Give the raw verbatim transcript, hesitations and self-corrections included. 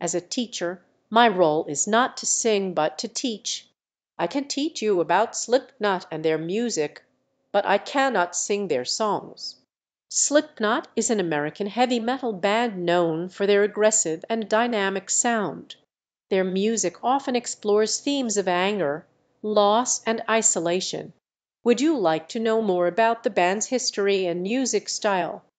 As a teacher, my role is not to sing, but to teach. I can teach you about slipknot and their music, but I cannot sing their songs. Slipknot is an American heavy metal band known for their aggressive and dynamic sound. Their music often explores themes of anger, loss, and isolation. Would you like to know more about the band's history and music style?